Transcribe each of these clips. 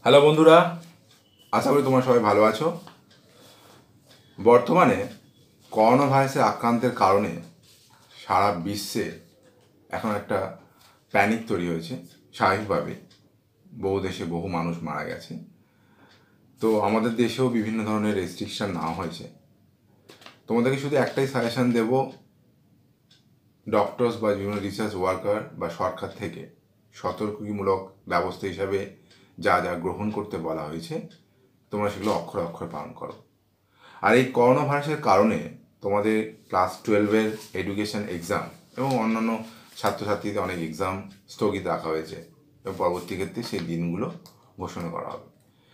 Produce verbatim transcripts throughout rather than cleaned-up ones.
Hello বন্ধুরা, আশা করি তোমরা সবাই ভালো আছো। বর্তমানে করোনা ভাইরাসের আক্রান্তের কারণে সারা বিশ্বে এখন একটা প্যানিক তৈরি হয়েছে। স্বাভাবিকভাবে বহু দেশে বহু মানুষ মারা গেছে, তো আমাদের দেশেও বিভিন্ন ধরনের রেস্ট্রিকশান নেওয়া হয়েছে। তোমাদেরকে শুধু একটাই সাজেশান দেব, ডক্টরস বা বিভিন্ন রিসার্চ ওয়ার্কার বা সরকার থেকে সতর্কমূলক ব্যবস্থা হিসাবে যা যা গ্রহণ করতে বলা হয়েছে তোমরা সেগুলো অক্ষরে অক্ষরে পালন করো। আর এই করোনা ভাইরাসের কারণে তোমাদের ক্লাস টুয়েলভের এডুকেশন এক্সাম এবং অন্যান্য ছাত্রছাত্রীদের অনেক এক্সাম স্থগিত রাখা হয়েছে এবং পরবর্তী ক্ষেত্রে সেই দিনগুলো ঘোষণা করা হবে।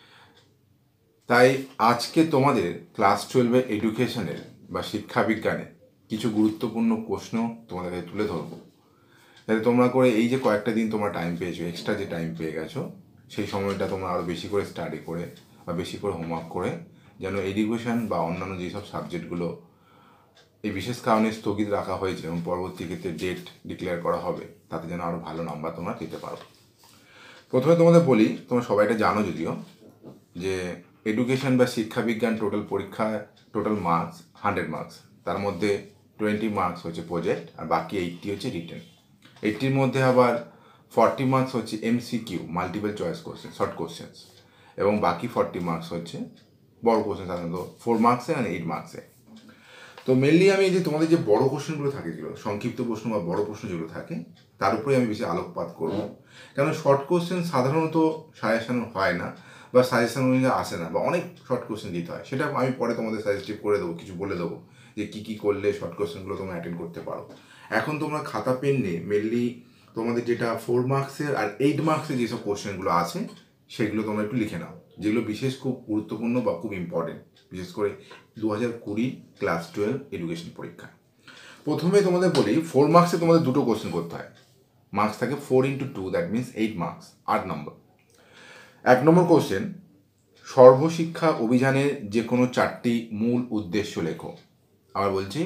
তাই আজকে তোমাদের ক্লাস টুয়েলভের এডুকেশনের বা শিক্ষা বিজ্ঞানের কিছু গুরুত্বপূর্ণ প্রশ্ন তোমাদেরকে তুলে ধরবো, যাতে তোমরা করে এই যে কয়েকটা দিন তোমরা টাইম পেয়েছো, এক্সট্রা যে টাইম পেয়ে গেছো, সেই সময়টা তোমরা আরও বেশি করে স্টাডি করে বা বেশি করে হোমওয়ার্ক করে যেন এডুকেশন বা অন্যান্য যেসব সাবজেক্টগুলো এই বিশেষ কারণে স্থগিত রাখা হয়েছে এবং পরবর্তী ক্ষেত্রে ডেট ডিক্লেয়ার করা হবে, তাতে যেন আরও ভালো নাম্বার তোমরা পেতে পারো। প্রথমে তোমাদের বলি, তোমরা সবাই এটা জানো যদিও, যে এডুকেশন বা শিক্ষাবিজ্ঞান টোটাল পরীক্ষায় টোটাল মার্কস হান্ড্রেড মার্কস, তার মধ্যে টোয়েন্টি মার্কস হচ্ছে প্রজেক্ট আর বাকি এইটটি হচ্ছে রিটেন। এইটটির মধ্যে আবার ফর্টি মার্কস হচ্ছে MCQ multiple choice question short questions, এবং বাকি ফর্টি মার্কস হচ্ছে বড় কোশ্চেন, সাধারণত ফোর মার্কসে আর এইট মার্কসে। তো মেনলি আমি যে তোমাদের যে বড় কোশ্চেনগুলো থাকে, যেগুলো সংক্ষিপ্ত প্রশ্ন বা বড় প্রশ্ন যেগুলো থাকে, তার উপরে আমি বেশি আলোকপাত করব। কেন শর্ট কোশ্চেন সাধারণত সাজেশন হয় না বা সাজেশন অনুযায়ী আসে না, বা অনেক শর্ট কোশ্চেন দিতে হয়, সেটা আমি পরে তোমাদের সাজেস্টিভ করে দেবো, কিছু বলে দেবো যে কী কী করলে শর্ট কোশ্চেনগুলো তোমরা অ্যাটেন্ড করতে পারো। এখন তোমরা খাতা পেন নিয়ে মেনলি তোমাদের যেটা ফোর মার্কসের আর এইট মার্কসের যেসব কোশ্চেনগুলো আছে সেগুলো তোমরা একটু লিখে নাও, যেগুলো বিশেষ খুব গুরুত্বপূর্ণ বা খুব ইম্পর্টেন্ট, বিশেষ করে দু হাজার কুড়ি ক্লাস টুয়েলভ এডুকেশন পরীক্ষা। প্রথমে তোমাদের বলি, ফোর মার্কসে তোমাদের দুটো কোশ্চেন করতে হয়। মার্কস থাকে four into two, that means eight marks, আট নম্বর। এক নম্বর কোশ্চেন, সর্বশিক্ষা অভিযানের যে কোনো চারটি মূল উদ্দেশ্য লেখো। আবার বলছি,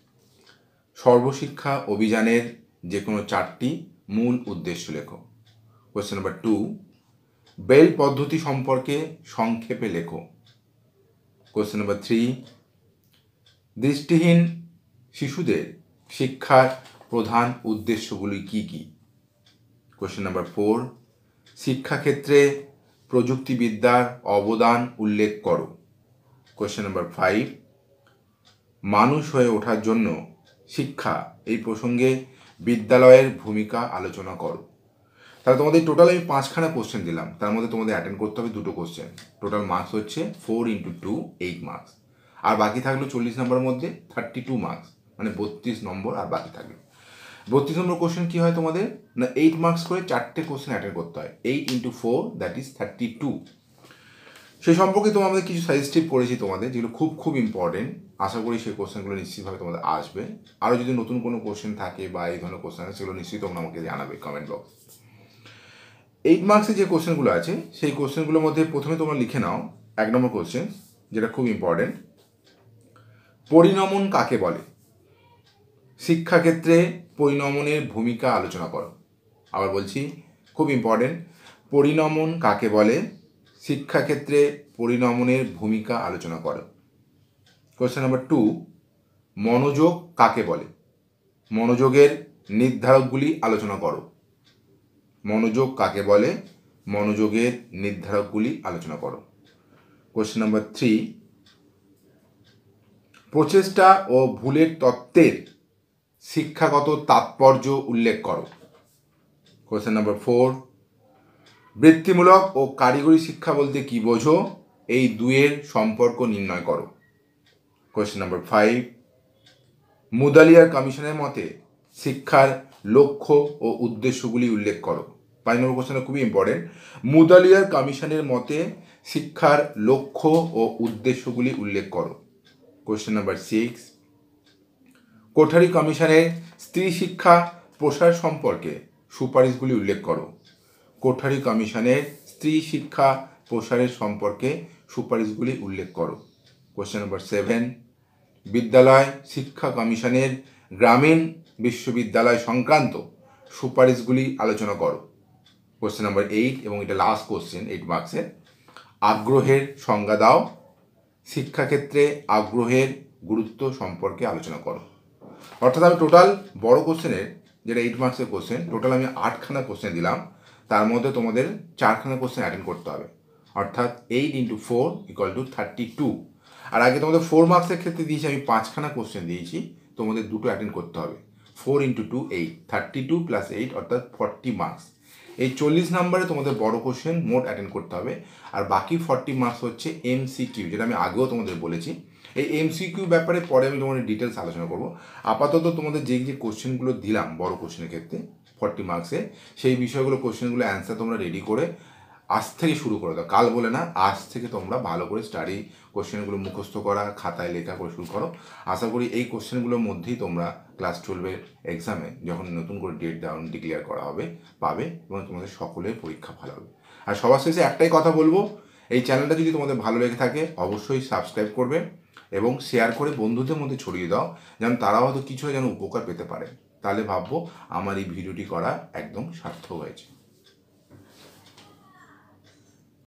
সর্বশিক্ষা অভিযানের যে কোনো চারটি মূল উদ্দেশ্য লেখো। কোশ্চেন নাম্বার টু, বেল পদ্ধতি সম্পর্কে সংক্ষেপে লেখো। কোশ্চেন নাম্বার থ্রি, দৃষ্টিহীন শিশুদের শিক্ষার প্রধান উদ্দেশ্যগুলি কী কী। কোশ্চেন নাম্বার ফোর, শিক্ষাক্ষেত্রে প্রযুক্তিবিদ্যার অবদান উল্লেখ করো। কোশ্চেন নাম্বার ফাইভ, মানুষ হয়ে ওঠার জন্য শিক্ষা এই প্রসঙ্গে বিদ্যালয়ের ভূমিকা আলোচনা করো। তাহলে তোমাদের টোটাল আমি পাঁচখানা কোশ্চেন দিলাম, তার মধ্যে তোমাদের অ্যাটেন্ড করতে হবে দুটো কোশ্চেন। টোটাল মার্কস হচ্ছে four into two, eight marks. আর বাকি থাকলো চল্লিশ নম্বরের মধ্যে থার্টি টু মার্কস, মানে বত্রিশ নম্বর আর বাকি থাকলো। বত্রিশ নম্বর কোশ্চেন কী হয় তোমাদের, না এইট মার্কস করে চারটে কোশ্চেন অ্যাটেন্ড করতে হয়। Eight into four, that is thirty two. সেই সম্পর্কে তোমাদের কিছু সাজেস্টিভ করেছি তোমাদের, যেগুলো খুব খুব ইম্পর্টেন্ট। আশা করি সেই কোশ্চেনগুলো নিশ্চিতভাবে তোমাদের আসবে। আরও যদি নতুন কোনো কোশ্চেন থাকে বা এই ধরনের কোশ্চেন আছে, সেগুলো নিশ্চয়ই তোমরা আমাকে জানাবে কমেন্ট বক্স। এইট মার্কসে যে কোশ্চেনগুলো আছে সেই কোশ্চেনগুলোর মধ্যে প্রথমে তোমরা লিখে নাও এক নম্বর কোশ্চেন, যেটা খুব ইম্পর্টেন্ট, পরিণমন কাকে বলে। শিক্ষাক্ষেত্রে পরিণমনের ভূমিকা আলোচনা করো। আবার বলছি, খুব ইম্পর্টেন্ট, পরিণমন কাকে বলে, শিক্ষাক্ষেত্রে পরিণমনের ভূমিকা আলোচনা করো। কোশ্চেন নাম্বার টু, মনোযোগ কাকে বলে, মনোযোগের নির্ধারকগুলি আলোচনা করো। মনোযোগ কাকে বলে, মনোযোগের নির্ধারকগুলি আলোচনা করো। কোশ্চেন নাম্বার থ্রি, প্রচেষ্টা ও ভুলের তত্ত্বের শিক্ষাগত তাৎপর্য উল্লেখ করো। কোশ্চেন নাম্বার ফোর, বৃত্তিমূলক ও কারিগরি শিক্ষা বলতে কী বোঝো, এই দুয়ের সম্পর্ক নির্ণয় করো। কোশ্চেন নাম্বার ফাইভ, মুদালিয়ার কমিশনের মতে শিক্ষার লক্ষ্য ও উদ্দেশ্যগুলি উল্লেখ করো। পাঁচ নম্বর কোশ্চেনটা খুবই ইম্পর্টেন্ট, মুদালিয়ার কমিশনের মতে শিক্ষার লক্ষ্য ও উদ্দেশ্যগুলি উল্লেখ করো। কোশ্চেন নাম্বার সিক্স, কোঠারি কমিশনের স্ত্রী শিক্ষা প্রসার সম্পর্কে সুপারিশগুলি উল্লেখ করো। কোঠারি কমিশনের স্ত্রী শিক্ষা প্রসারের সম্পর্কে সুপারিশগুলি উল্লেখ করো। কোশ্চেন নাম্বার সেভেন, বিদ্যালয় শিক্ষা কমিশনের গ্রামীণ বিশ্ববিদ্যালয় সংক্রান্ত সুপারিশগুলি আলোচনা করো। কোশ্চেন নাম্বার এইট, এবং এটা লাস্ট কোশ্চেন এইট মার্কসের। আগ্রহের সংজ্ঞা দাও, শিক্ষাক্ষেত্রে আগ্রহের গুরুত্ব সম্পর্কে আলোচনা করো। অর্থাৎ আমি টোটাল বড় কোশ্চেনের, যেটা এইট মার্কসের কোশ্চেন, টোটাল আমি আটখানা কোশ্চেন দিলাম, তার মধ্যে তোমাদের চারখানা কোশ্চেন অ্যাটেন্ড করতে হবে, অর্থাৎ eight into four equal to thirty two. আর আগে তোমাদের ফোর মার্কসের ক্ষেত্রে দিয়েছি আমি পাঁচখানা কোশ্চেন দিয়েছি, তোমাদের দুটো অ্যাটেন্ড করতে হবে। Four into two eight, thirty two plus eight অর্থাৎ ফর্টি মার্কস। এই চল্লিশ নম্বরে তোমাদের বড় কোশ্চেন মোট অ্যাটেন্ড করতে হবে, আর বাকি ফর্টি মার্কস হচ্ছে এমসিকিউ, যেটা আমি আগেও তোমাদের বলেছি। এই এমসিকিউ ব্যাপারে পরে আমি তোমাদের ডিটেলস আলোচনা করব। আপাতত তোমাদের যে যে কোশ্চেনগুলো দিলাম বড় কোশ্চেনের ক্ষেত্রে ফর্টি মার্কসে, সেই বিষয়গুলো কোশ্চেনগুলো অ্যান্সার তোমরা রেডি করে আজ থেকে শুরু করে দাও, কাল বলে না, আজ থেকে তোমরা ভালো করে স্টাডি কোশ্চেনগুলো মুখস্থ করা, খাতায় লেখা করে শুরু করো। আশা করি এই কোশ্চেনগুলোর মধ্যেই তোমরা ক্লাস টুয়েলভের এক্সামে যখন নতুন করে ডেট ডাউন ডিক্লেয়ার করা হবে পাবে, এবং তোমাদের সকলের পরীক্ষা ভালো হবে। আর সবার শেষে একটাই কথা বলবো, এই চ্যানেলটা যদি তোমাদের ভালো লেগে থাকে অবশ্যই সাবস্ক্রাইব করবে এবং শেয়ার করে বন্ধুদের মধ্যে ছড়িয়ে দাও, যেন তারাও হয়তো কিছু যেন উপকার পেতে পারে। তাহলে ভাববো আমার এই ভিডিওটি করা একদম সার্থক হয়েছে।